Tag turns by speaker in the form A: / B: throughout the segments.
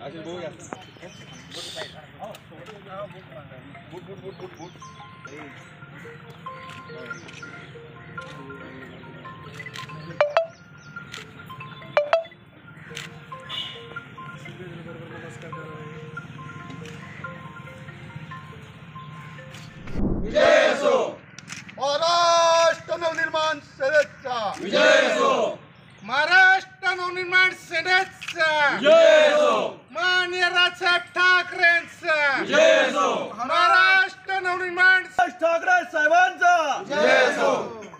A: विजय असो महाराष्ट्र नवनिर्माण सेनेचा,
B: विजय असो
A: महाराष्ट्र नवनिर्माण सेनेचा,
B: विजय असो
A: माननीय राजसाहेब ठाकरेंचा,
B: विजय असो
A: महाराष्ट्र नवनिर्माण
B: ठाकरे साहेबांचा, विजय असो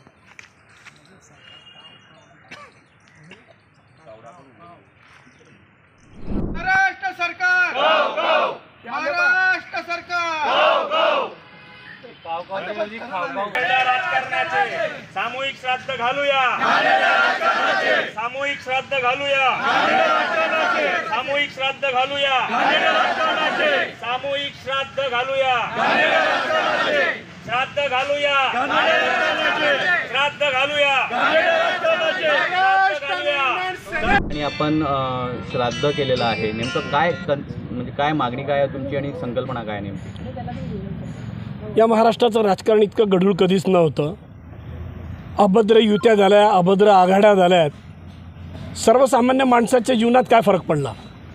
A: महाराष्ट्र सरकार, महाराष्ट्र सरकार,
C: राजकारणाचे सामूहिक श्राद्ध घालूया, सामूहिक श्राद्ध घालूया, सामूहिक श्राद्ध घालूया, सामूहिक श्राद्ध घालूया, श्राद्ध घालूया, श्राद्ध घालूया,
D: आणि आपण श्राद्ध केलेलं आहे. नेमकं काय म्हणजे काय मागणी काय आहे तुमची आणि संकल्पना काय नेमकी?
E: या महाराष्ट्राचं राजकारण इतकं गढूळ कधीच नव्हतं. अभद्र युत्या झाल्या, अभद्र आघाड्या झाल्यात. सर्वसामान्य माणसाच्या जीवनात काय फरक पडला?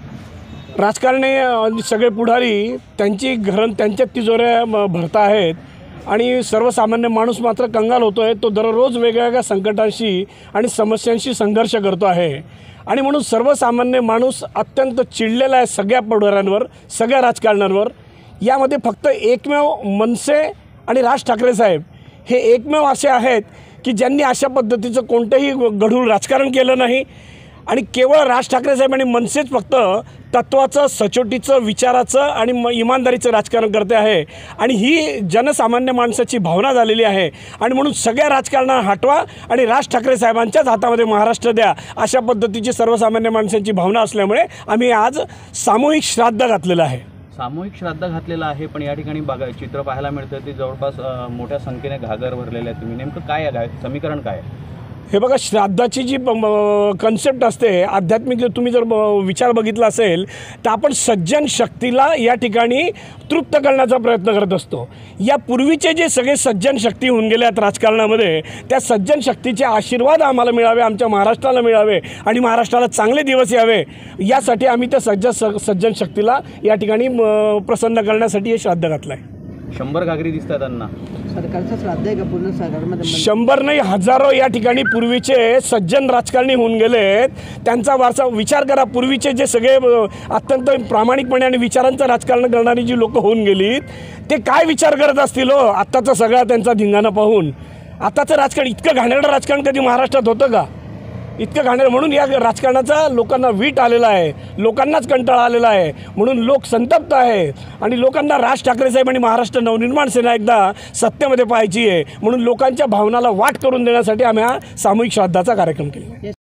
E: राजकारणी सगळे पुढारी त्यांची घरं त्यांच्यात तिजोऱ्या भरत आहेत आणि सर्वसामान्य माणूस मात्र कंगाल होतो आहे. तो दररोज वेगवेगळ्या संकटांशी आणि समस्यांशी संघर्ष करतो आहे आणि म्हणून सर्वसामान्य माणूस अत्यंत चिडलेला आहे सगळ्या पुढाऱ्यांवर, सगळ्या राजकारण्यांवर. यामध्ये फक्त एकमेव मनसे आणि राज ठाकरे साहेब हे एकमेव असे आहेत की ज्यांनी अशा पद्धतीचं कोणतंही गढूळ राजकारण केलं नाही आणि केवळ राज ठाकरे साहेब आणि मनसेच फक्त तत्त्वाचं, सचोटीचं, विचाराचं आणि इमानदारीचं राजकारण करते आहे आणि ही जनसामान्य माणसाची भावना झालेली आहे आणि म्हणून सगळ्या राजकारणाला हटवा आणि राज ठाकरे साहेबांच्याच हातामध्ये महाराष्ट्र द्या, अशा पद्धतीची सर्वसामान्य माणसांची भावना असल्यामुळे आम्ही आज सामूहिक श्राद्ध घातलेलं आहे.
D: सामूहिक श्राद्ध घातलेलं आहे, पण या ठिकाणी चित्र पाहायला मिळतं ते जवळपास मोठ्या संख्येने घागर भरलेले आहेत. तुम्ही नेमकं काय आहे समीकरण काय आहे?
E: हे बघा, श्राद्धाची जी कन्सेप्ट असते आध्यात्मिक, तुम्ही जर विचार बघितला असेल तर आपण सज्जन शक्तीला या ठिकाणी तृप्त करण्याचा प्रयत्न करत असतो. या पूर्वीचे जे सगळे सज्जन शक्ती होऊन गेले आहेत राजकारणामध्ये, त्या सज्जन शक्तीचे आशीर्वाद आम्हाला मिळावे, आमच्या महाराष्ट्राला मिळावे आणि महाराष्ट्राला चांगले दिवस यावे, यासाठी आम्ही त्या सज्जन शक्तीला या ठिकाणी प्रसन्न करण्यासाठी हे श्राद्ध घातलं आहे.
D: 100 घागरी दिसतात त्यांना.
F: सरकारचं श्राद्ध आहे का पूर्ण सरकारमध्ये?
E: 100 नाही, हजारो या ठिकाणी पूर्वीचे सज्जन राजकारणी होऊन गेलेत. त्यांचा वारसा विचार करा. पूर्वीचे जे सगळे अत्यंत प्रामाणिकपणे आणि विचारांचं राजकारण करणारी जी लोक होऊन गेलीत, ते काय विचार करत असतील हो आत्ताचा सगळा त्यांचा धिंगाणा पाहून? आत्ताचं राजकारण, इतकं घाणेरडं राजकारण कधी महाराष्ट्रात होतं का? इतकं घाणेरडं. म्हणून या राजकारणाचा लोकांना वीट आलेला आहे, लोकांनाच कंटाळा आलेला आहे, म्हणून लोक संतप्त आहे आणि लोकांना राज ठाकरे साहेब आणि महाराष्ट्र नवनिर्माण सेना एकदा सत्तेमध्ये पाहायची आहे. म्हणून लोकांच्या भावनाला वाट करून देण्यासाठी आम्ही हा सामूहिक श्राद्धाचा कार्यक्रम केला.